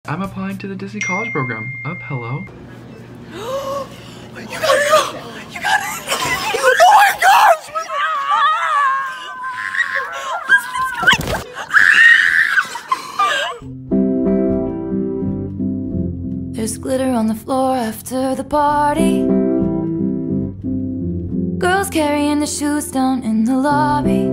I'm applying to the Disney College Program. Hello. You gotta go! You gotta Oh my gosh! There's glitter on the floor after the party. Girls carrying the shoes down in the lobby.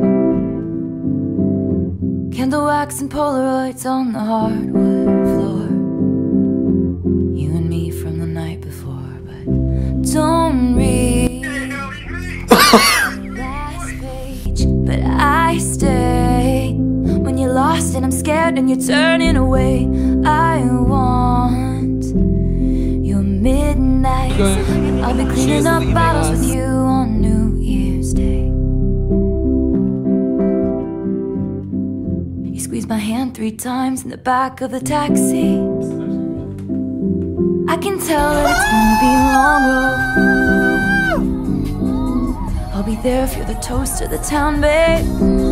Candle wax and Polaroids on the hardwood floor. You and me from the night before, but don't read the last page. But I stay when you're lost and I'm scared and you're turning away. I want your midnights. I'll be cleaning up bottles with you on New Year's Day. You squeeze my hand 3 times in the back of the taxi. I can tell that it's gonna be a long road. I'll be there if you're the toast of the town, babe.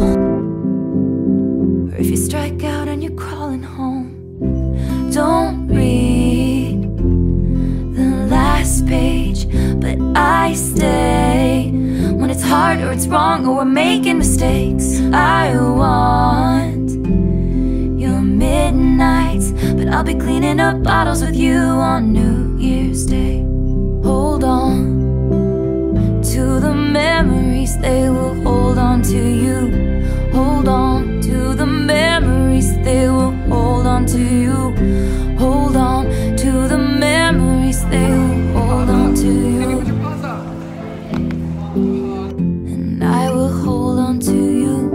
Or if you strike out and you're crawling home. Don't read the last page, but I stay when it's hard or it's wrong or we're making mistakes. I want your midnights, but I'll be cleaning up bottles with you on New Year's Day. Hold on to the memories, they will hold on to you. Hold on to the memories, they will hold on to you. Hold on to the memories, they will hold on to you. And I will hold on to you.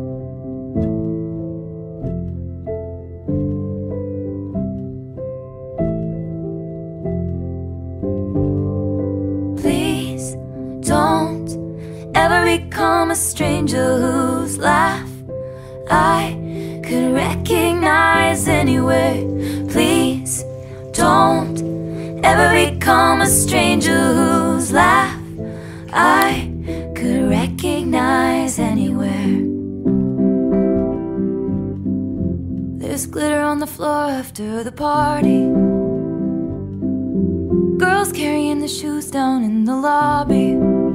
Please don't ever become a stranger whose laugh I could recognize anywhere. Please don't ever become a stranger whose laugh I could recognize anywhere. There's glitter on the floor after the party. Girls carrying the shoes down in the lobby.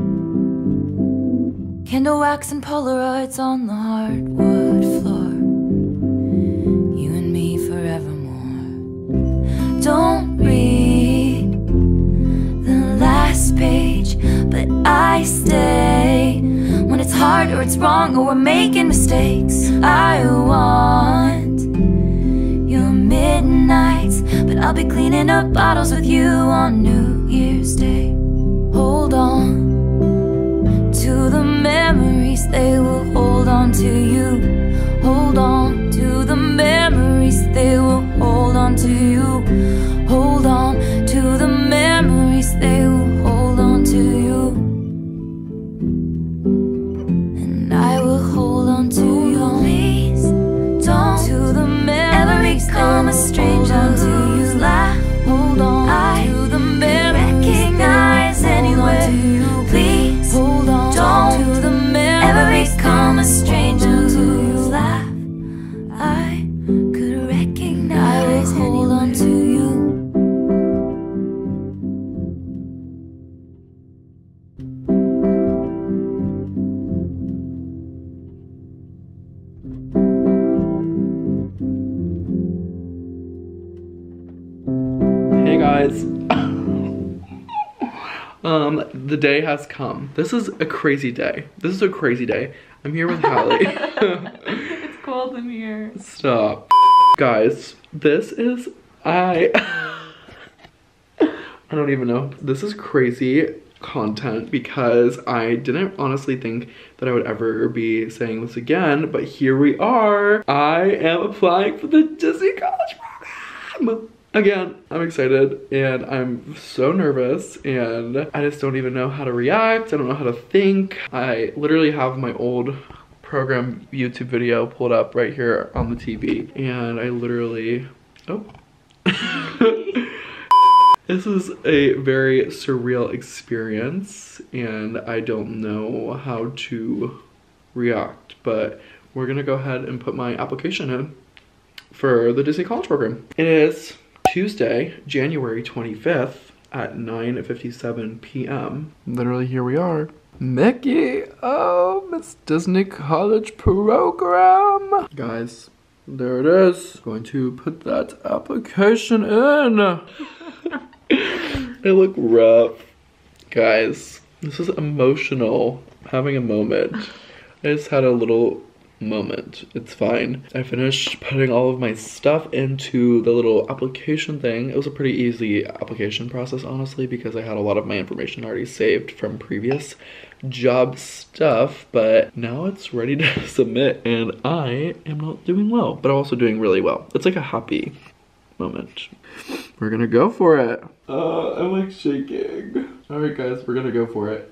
Candle wax and Polaroids on the hardwood floor. You and me forevermore. Don't read the last page, but I stay when it's hard or it's wrong or we're making mistakes. I want your midnights, but I'll be cleaning up bottles with you on New Year's Day. Hold on to the memories, they will hold on to you. Hold on to the memories, they will hold on to you. Hold on to the memories, they will hold on to you. And I will hold on to you. Please don't to the memories, become a stranger whose laugh. Hold on to the memories, recognize anywhere. Please hold on to the memories, ever become a stranger whose laugh I could recognize. I will hold on to you. Hey guys. The day has come. This is a crazy day. This is a crazy day. I'm here with Hallie. It's cold in here. Stop. Guys, this is I don't even know. This is crazy content because I didn't honestly think that I would ever be saying this again, but here we are. I am applying for the Disney College Program. Again, I'm excited and I'm so nervous and I just don't even know how to react. I don't know how to think. I literally have my old program YouTube video pulled up right here on the TV and I literally, this is a very surreal experience and I don't know how to react, but we're gonna go ahead and put my application in. for the Disney College Program. It is Tuesday, January 25th at 9:57 p.m. Literally, here we are. Mickey, oh, Miss Disney College Program. Guys, there it is. Going to put that application in. I look rough. Guys, this is emotional. I'm having a moment. I just had a little moment. It's fine. I finished putting all of my stuff into the little application thing. It was a pretty easy application process, honestly, because I had a lot of my information already saved from previous job stuff, but now it's ready to submit and I am not doing well, but I'm also doing really well. It's like a happy moment. We're gonna go for it. I'm like shaking. All right, guys, we're gonna go for it.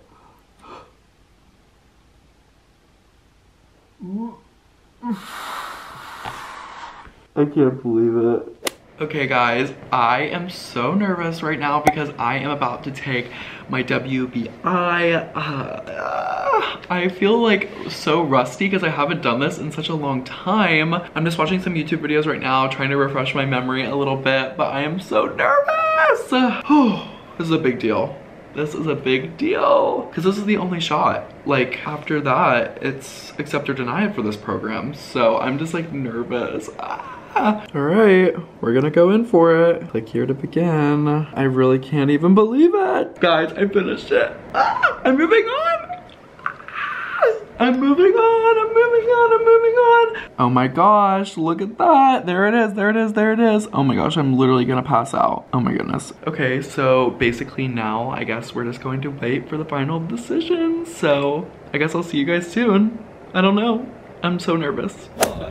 I can't believe it. Okay, guys, I am so nervous right now because I am about to take my WBI. I feel like so rusty because I haven't done this in such a long time. I'm just watching some YouTube videos right now, trying to refresh my memory a little bit, but I am so nervous. This is a big deal. This is a big deal because this is the only shot. Like, after that, it's accept or deny it for this program. So I'm just like nervous. All right, we're gonna go in for it. Click here to begin. I really can't even believe it. Guys, I finished it. I'm moving on. I'm moving on, I'm moving on, I'm moving on. Oh my gosh, look at that. There it is, there it is, there it is. Oh my gosh, I'm literally gonna pass out. Oh my goodness. Okay, so basically now, I guess we're just going to wait for the final decision. So I guess I'll see you guys soon. I don't know. I'm so nervous.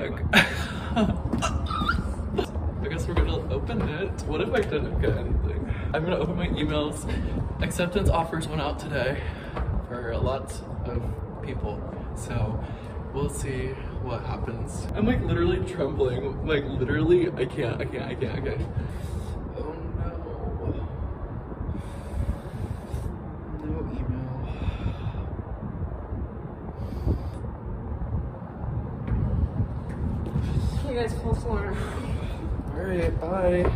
I guess we're gonna open it. What if I didn't get anything? I'm gonna open my emails. Acceptance offers went out today for a lot of people. So we'll see what happens. I'm like literally trembling. Like literally, I can't. Oh no. No email. You guys full floor. Alright, bye.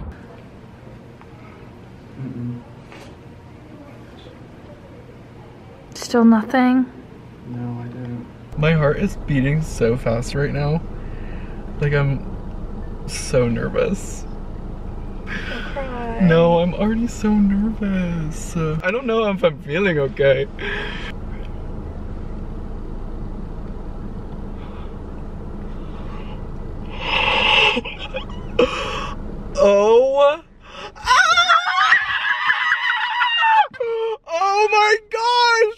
Still nothing? No, I didn't. My heart is beating so fast right now. Like, I'm so nervous. No, I'm already so nervous. I don't know if I'm feeling okay. Oh. Oh my gosh.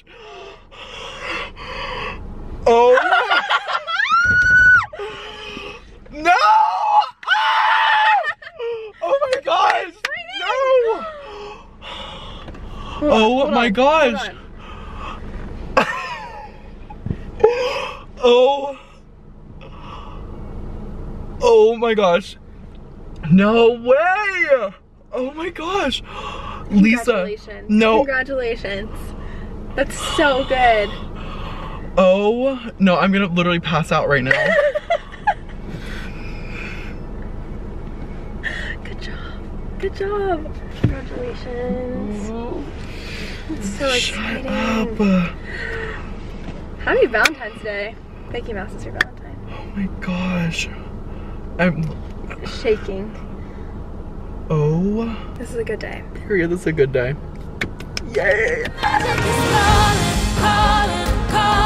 Oh. No. Oh my gosh. No. Oh my gosh. Oh. Oh my gosh. No way! Oh my gosh! Lisa! No! Congratulations. That's so good. Oh, no, I'm gonna literally pass out right now. Good job. Good job. Congratulations. Oh, It's so exciting. shut up. Happy Valentine's Day. Mickey Mouse is your Valentine. Oh my gosh. I'm Shaking. Oh. This is a good day. Period, this is a good day. Yay! Calling, calling, calling.